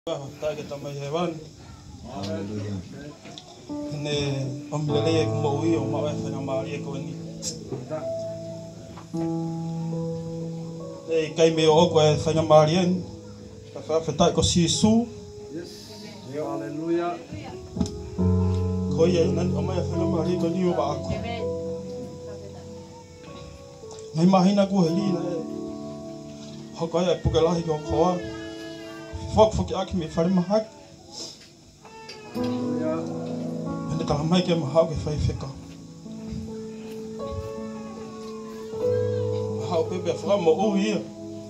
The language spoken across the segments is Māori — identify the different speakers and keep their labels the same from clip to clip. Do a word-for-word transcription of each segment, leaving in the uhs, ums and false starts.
Speaker 1: Taga tamay hewan. Ne pamilya ko mauwi o mawala sa namali ko ni. Eh kay me o ko sa namali en. Sa feta ko sisu.
Speaker 2: Yes. Hallelujah.
Speaker 1: Ko ye nan o mawala sa namali ko ni ba ako. Ngai mahina ko heli na. Ho ko ya pugalahi ko ko. Fok fok aki me fare mahak. Ande ta mai ke mahak ke fai feka. Mahak pe be fra mo o hier.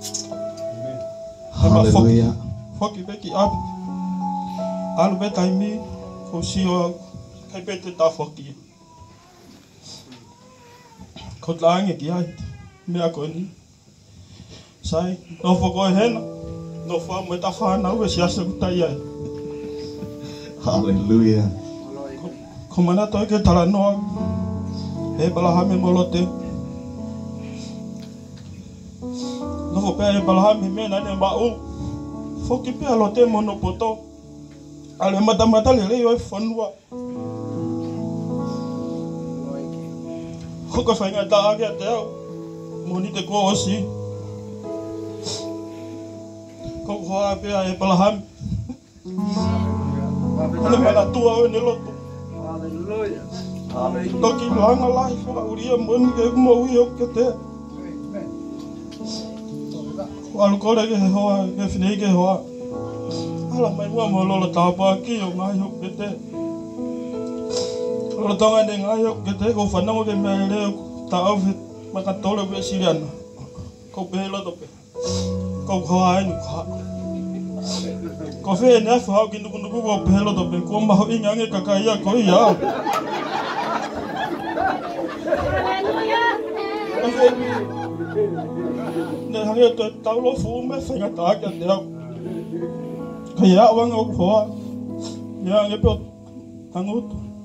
Speaker 3: Hallelujah.
Speaker 1: Fok ke ki ab. Al be taimi ko si o kai pe te ta fok ki. Ko lange ki ai. Me ako ni. Sai no fok o hena. No fa mo ta fa na we sia se ta ia.
Speaker 3: Hallelujah.
Speaker 1: Como na to ke tala no. He bala ha me molote. No fo pe bala ha me me na ne ba o. Fo ki pe alote mono poto. Ale mata mata le le yo fonwa. Ko ko fa nga ta ga te. Moni te ko osi. Ko hoa pe ai palaham. Ana mala tua ni loto.
Speaker 2: Hallelujah.
Speaker 1: Toki langa lai fa uria mon ke mo wi o ke te. Wal ko le ke hoa ke fini ke hoa. Ala mai wa mo lo ta pa ki o mai o ke te. Lo tonga de ngai o ke te ko fa na mo ke me le ta o maka tole be siriana. Ko pe lo to pe. Ko hoa ai nu kha. Ko fe na fa ki ndu ndu ko pe lo to pe ko ma ho inga nge ka ya ko ya. Ne ha ya to ta lo fu me fa ga ta ka de. Ka ya wa ngo ko. Ya nge pe tangut.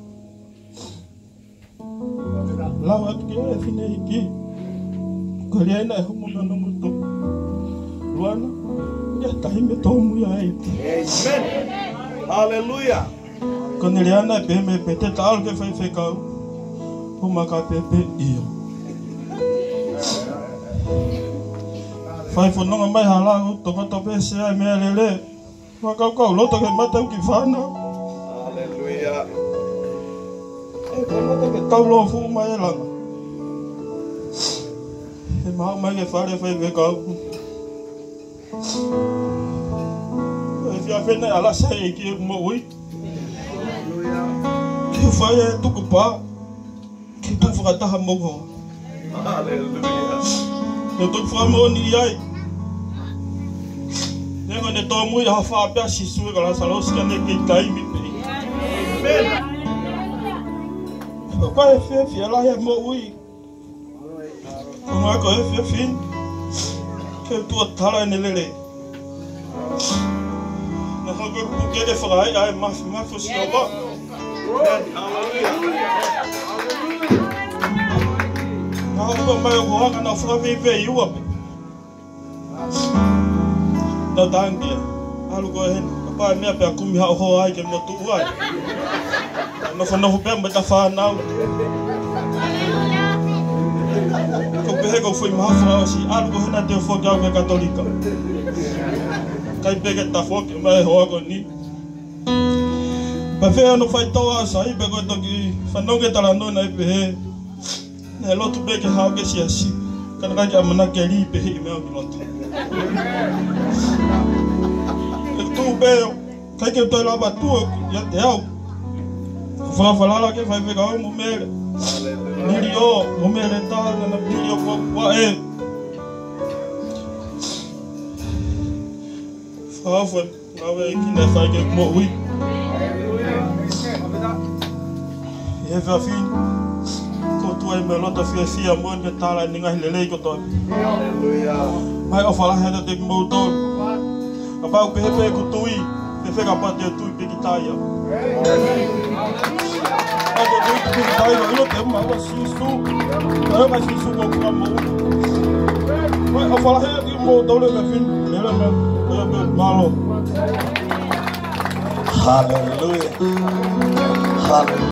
Speaker 1: La wa ki e fine ki. Ko le na ho mo no mo to. Luana. Ya taime tomu ya ai.
Speaker 2: Amen. Hallelujah.
Speaker 1: Quando ele anda bem me pete tal que foi fecal. O maca pepe io. Fai fo não mai hala o to to pe se ai me lele. Wa ka ka lo to que mata o que fana.
Speaker 2: Hallelujah.
Speaker 1: E ko mata que tal lo fu mai la. E ma mai que fare foi fecal. Fia fena ala sai ki mo ui. Ki fai tu ku pa. Ki tu fra ta mo go.
Speaker 2: Hallelujah.
Speaker 1: Ne tu fra mo ni ai. Ne ko ne to mu ya fa pa si su ga la salo ska ne ki tai mi pe.
Speaker 2: Amen.
Speaker 1: Ko e fe fi ala ya mo ui. Ko ma ko e fe fin. Ke tu tala ne lele. Na hogo ku ke de frai ai ma ma fo si oba. Na hogo ma ho ha na fo vi ve yu op. Na dangi alu go hen pa me pe ku mi ha ho ai ke mo tu ai. Na fo no pe me ta fa na. Ko pe ko foi ma fo si alu go hen de fo ga ga katolika. Kai pega ta foque mai rogo ni pa fe no fai toa sai pego to ki fa no ke tala no na pe ne lo tu be ke ha ke si asi kan ka ja mana ke ri pe me o lo tu tu be kai ke to la ba tu ya te au fa fa la ke fa pega o mo mere ni yo mo mere ta na ni yo wa e Enfin, avec qui n'a pas que moi, oui. Et va fin. Quand toi et l'autre fille fille à moi, mais t'as la ninga le lait que toi.
Speaker 2: Hallelujah.
Speaker 1: Mais on va la faire de moto. Apa o pepe que tu i, te fait capaz de tu e que tá aí. Ah, do tu que tá aí, eu tenho uma sisu. Eu mais sisu com a mão. Mas eu falo que o motor é fin, ele é malo.
Speaker 3: Hallelujah. Hallelujah.